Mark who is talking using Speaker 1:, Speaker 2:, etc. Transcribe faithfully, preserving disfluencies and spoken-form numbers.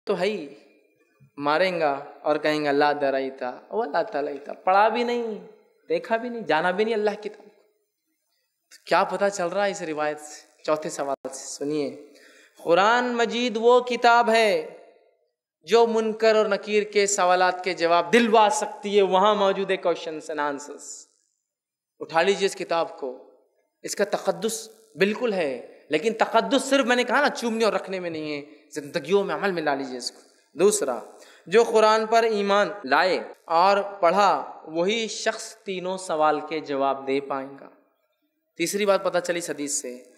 Speaker 1: तो है ही, मारेंगा और कहेंगे अल्लाह दराई था, वो अल्लाह ताला ही था, पढ़ा भी नहीं, देखा भी नहीं, जाना भी नहीं अल्लाह की तरफ। तो क्या पता चल रहा है इस रिवायत से? चौथे सवाल से सुनिए, कुरान मजीद वो किताब है जो मुनकर और नकीर के सवालात के जवाब दिलवा सकती है। वहां मौजूद है क्वेश्चंस एंड आंसर्स। उठा लीजिए इस किताब को, इसका तकद्दुस बिल्कुल है, लेकिन तकद्दुस सिर्फ मैंने कहा ना चूमने और रखने में नहीं है, जिंदगियों में अमल में ला लीजिए इसको। दूसरा, जो कुरान पर ईमान लाए और पढ़ा वही शख्स तीनों सवाल के जवाब दे पाएगा। तीसरी बात पता चली इस हदीस से,